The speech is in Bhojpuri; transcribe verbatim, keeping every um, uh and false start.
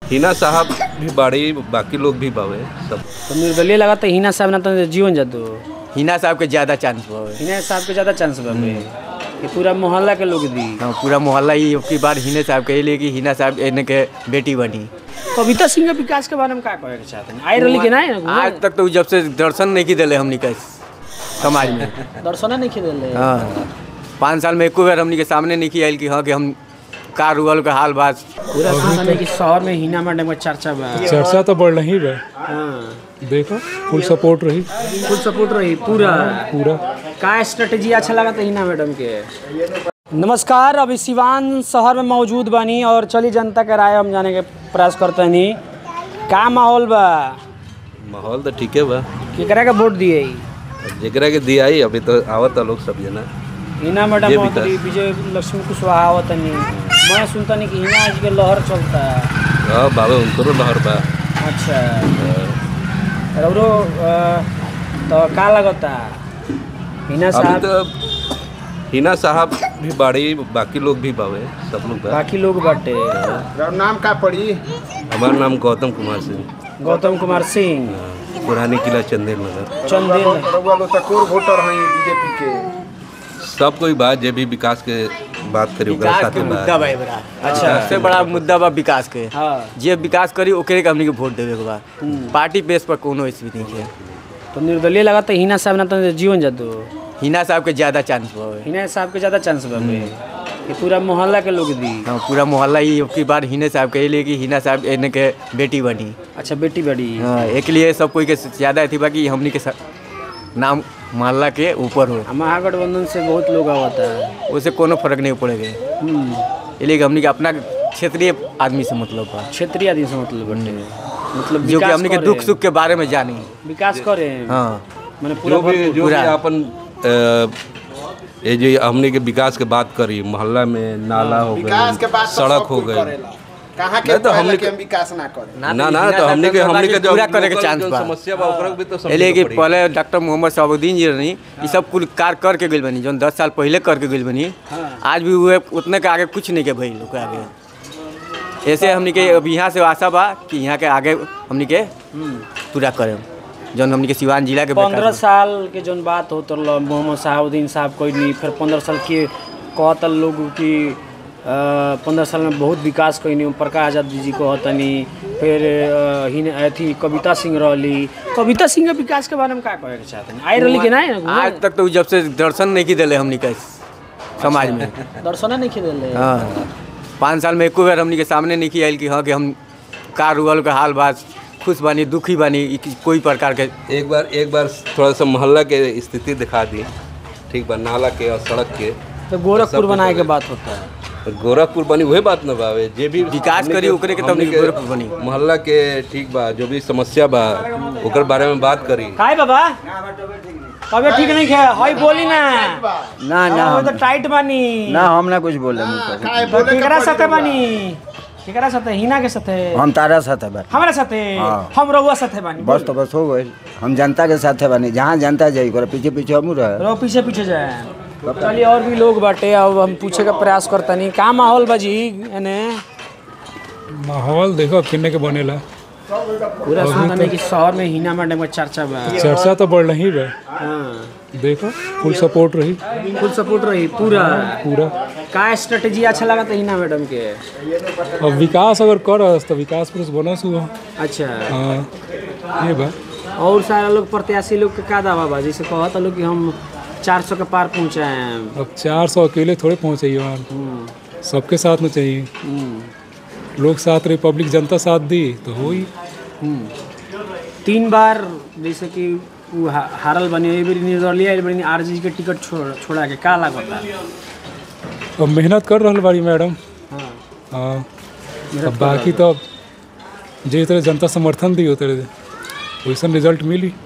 हिना साहब भी बाड़ी, बाकी लोग भी बावे सब। तो निर्दलीय लगा तो हिना साहब ना तो जीवन जादू। हिना साहब के ज्यादा चांस बा। हिना साहब के ज्यादा चांस बा कि पूरा मोहल्ला के लोग दी। हाँ, पूरा मोहल्ला ही की बार हिना साहब के लिए कि हिना साहब इन्हें के बेटी बनी। कविता सिंह के विकास के बारे में क्या कहे के चाहते हैं? आई रही कि नहीं? आज तक तो जब से दर्शन नहीं की दिले हमनी के समाज में दर्शन नहीं की दिले। हाँ, पाँच साल में एको बार हमनी के सामने नहीं की आयल कि हाँ कि हम का रुअल के हाल बात पूरा सुना कि शहर में हिना मैडम का चर्चा बा। चर्चा तो बढ़ रही है। हाँ, देखो फुल सपोर्ट रही, फुल सपोर्ट रही पूरा पूरा। का स्ट्रेटेजी अच्छा लगा था हिना मैडम के? नमस्कार, अभी सिवान शहर में मौजूद बानी और चली जनता के राय हम जाने के प्रयास करते नहीं। का माहौल बा? माहौल तो ठीक है बा। केकरा के वोट दिए? जेकरा के दिया ही अभी तो आवत लोग सब जना। हिना मैडम विजय लक्ष्मी कुशवाहा आवत नहीं। मैं सुनता नहीं कि हिना आज के लहर चलता है। हाँ बाबा, उनको लहर बा। अच्छा, और तो का लगता हिना साहब? तो हिना साहब भी बाड़ी, बाकी लोग भी बावे सब लोग बा। बाकी लोग बाटे। नाम का पड़ी? हमारा नाम गौतम कुमार सिंह। गौतम कुमार सिंह, पुरानी किला चंदेल नगर। चंदेल वोटर हैं बीजेपी के। सब कोई बात जे भी विकास के बात करी विकास के मुद्दा बा बड़ा। अच्छा, सबसे बड़ा मुद्दा बा विकास के। हाँ, जे विकास करी ओकरे के हमनी के वोट देवे के बा। पार्टी बेस पर कोनो इस भी नहीं है। तो निर्दलीय लगा तो हिना साहब ना तो जीवन जादू। हिना साहब के ज्यादा चांस बा। हिना साहब के ज्यादा चांस बा कि पूरा मोहल्ला के लोग दी। हाँ, पूरा मोहल्ला ही की बार हिना साहब के लिए कि हिना साहब इन्हें के बेटी बनी। अच्छा, बेटी बड़ी। हाँ, एक लिए सब कोई के ज्यादा थी बाकी हमनी के नाम मोहल्ला के ऊपर हो। महागठबंधन से बहुत लोग आवता है, उससे कोनो फर्क नहीं पड़ेगा। इसलिए हमनी के अपना क्षेत्रीय आदमी से मतलब बा। क्षेत्रीय आदमी से मतलब बटे, मतलब जो कि हमनी के दुख सुख के बारे में जानी, विकास करे। हाँ, मैंने पूरा पूरा अपन ये जो हमने के विकास के बात करी, मोहल्ला में नाला हो गई, सड़क हो गई, कहाँ के तो हमने के विकास ना करे ना ना तो हमने के हमने के पूरा करे के चांस बा। समस्या बा ओकरा भी तो समझ ले कि पहले डॉक्टर मोहम्मद शहाबुद्दीन जी रही, ये सब कुल कार करके गइल बनी, जो दस साल पहले करके गइल बनी। आज भी हुए उतने के आगे कुछ नहीं के भइल लोग आगे। ऐसे हमने के अब यहाँ से आशा बा कि यहाँ के आगे हमने के पूरा करें जौन हमने के सिवान जिला के। पंद्रह साल के जौन बात हो तो मोहम्मद शहाबुद्दीन साहब कोई नहीं, फिर पंद्रह साल के कहता लोग की पंद्रह साल में बहुत विकास कैनी। प्रकाश आजाद जी कहतनी, फिर हिन अथी कविता सिंह रही। कविता सिंह के विकास के बारे में क्या कहे के चाहते हैं? आई रही कि नहीं? आज तक तो जब से दर्शन नहीं की दिले हमनी के समाज में दर्शन नहीं की दिले। हाँ, पाँच साल में एको बार हमनी के सामने नहीं की आयल कि हाँ कि हम का रुअल के हाल बात खुश बानी, दुखी बानी, कोई प्रकार के। एक बार एक बार थोड़ा सा मोहल्ला के स्थिति दिखा दी, ठीक बा, नाला के और सड़क के। तो गोरखपुर बनाए के बात होता है। गोरखपुर बनी वही बात न बावे, जे भी विकास करी ओकरे के तब गोरखपुर बनी। मोहल्ला के ठीक बा, जो भी समस्या बा ओकर बारे में बात करी। काय बाबा तबे ठीक नहीं है, हई बोली ना ना ना हम तो टाइट बानी ना, हम ना कुछ बोले। केकरा साथे बानी? केकरा साथे? हिना के साथे? हम तारा साथे बानी। हमरा साथे? हम रउआ साथे बानी। बस तो बस हो गए, हम जनता के साथे बानी। जहाँ जनता जाई करे पीछे पीछे हम रहे। रो पीछे पीछे जाए। चलिए, और भी लोग बाटे, अब हम पूछे का प्रयास करता नहीं। का माहौल बाजी एने? माहौल देखो किन्ने के बनेला। पूरा सुनता नहीं कि शहर में हिना मैडम का चर्चा बा। चर्चा तो बढ़ रही है। हाँ, देखो फुल सपोर्ट रही, फुल सपोर्ट रही पूरा पूरा। का स्ट्रेटेजी अच्छा लगा था हिना मैडम के? अब विकास अगर कर तो विकास पुरुष बनस हुआ। अच्छा, हाँ, ये बा। और सारा लोग प्रत्याशी लोग के का दावा बा? जैसे कहता लोग कि हम चार सौ के पार पहुँचाए। अब चार सौ अकेले थोड़े पहुँचे, सबके साथ में चाहिए। लोग साथ रही, पब्लिक जनता साथ दी तो हो ही। तीन बार जैसे कि वो हारल बनी, निर्दलीय बनी, आरजी के टिकट छोड़ छोड़ा के का लागता? अब मेहनत कर रहा बाड़ी मैडम। हाँ, हाँ, अब बाकी तो जे तरह जनता समर्थन दी उतरे वैसा रिजल्ट मिली।